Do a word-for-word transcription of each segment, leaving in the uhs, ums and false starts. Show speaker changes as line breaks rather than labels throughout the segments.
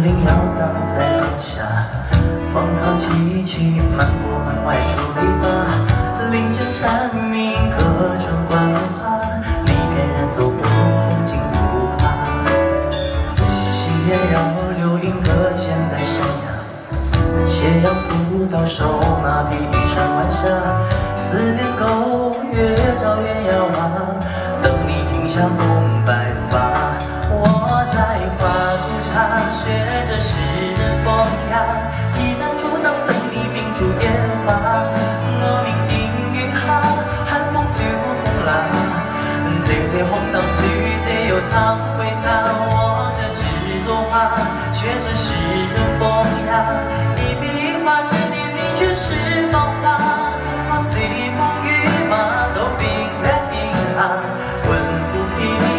铃摇荡在廊下，芳草萋萋，漫过门外竹篱笆，林间蝉鸣，隔窗观花，你翩然走过，风景如画。夕颜绕流萤搁浅在山崖，斜阳扑到手，马匹一声晚霞，思念勾月照鸳鸯娃，等你停下红白发。 我摘花煮茶，学着诗人风雅，一盏烛灯等你秉烛烟花。我明映雨下，寒风绣红蜡，这这红灯翠这又藏回藏。我这制作花，学着诗人风雅，一笔画千年，你却是芳华。我随风雨马，走并在平下，问浮萍。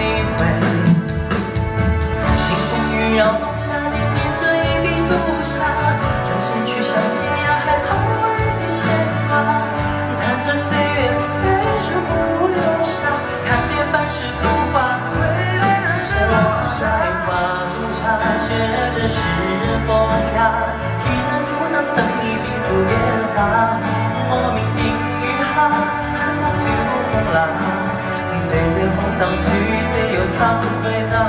摇动下，念念着一笔朱砂，转身去向天涯海棠外的牵挂。弹着岁月飞逝，不如留下，看遍半世浮华。归来的时我摘花煮茶，学着诗人风雅，一盏烛灯等你秉烛烟花。我明映雨下，寒风绣红蜡，这这红灯翠这又藏回藏。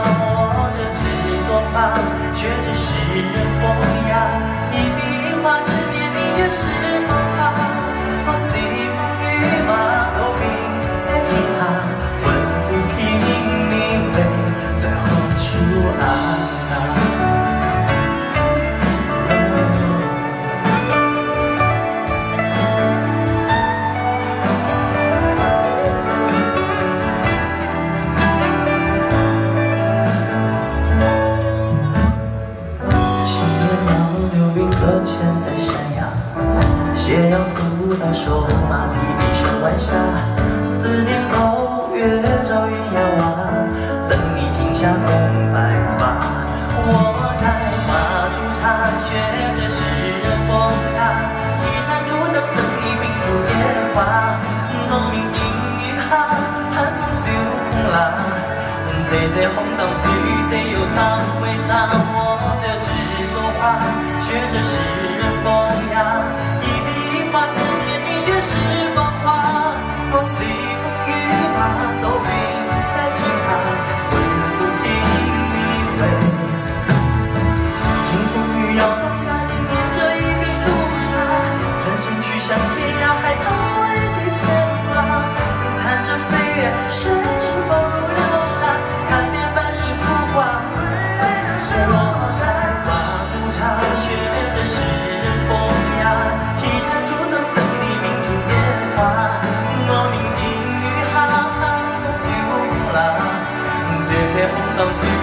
学着诗人风雅，一笔画千年，你却是芳华。我随风雨马，走并在天涯，问浮萍，你会在何处啊？ 搁浅在山崖，斜阳扑到手，马匹一声晚霞。思念勾月照鸳鸯娃，等你停下红白发。我摘花煮茶，学着诗人风雅，一盏烛灯等你秉烛烟花。我明映雨下，寒风绣红蜡，这这红灯翠这又藏回藏。我这制作花。 学着诗人风雅，一笔画千年，你却是芳华。我随风雨马，走并在平下，问浮萍，你会听风雨摇动下，念念着一笔朱砂，转身去向天涯海棠外的牵挂。弹着岁月深情风如流沙，看遍半世浮华。归来的时我摘花煮茶。 学着诗人风雅，一盏烛灯等你秉烛烟花。我明映雨下，寒风绣红蜡，这这红灯翠。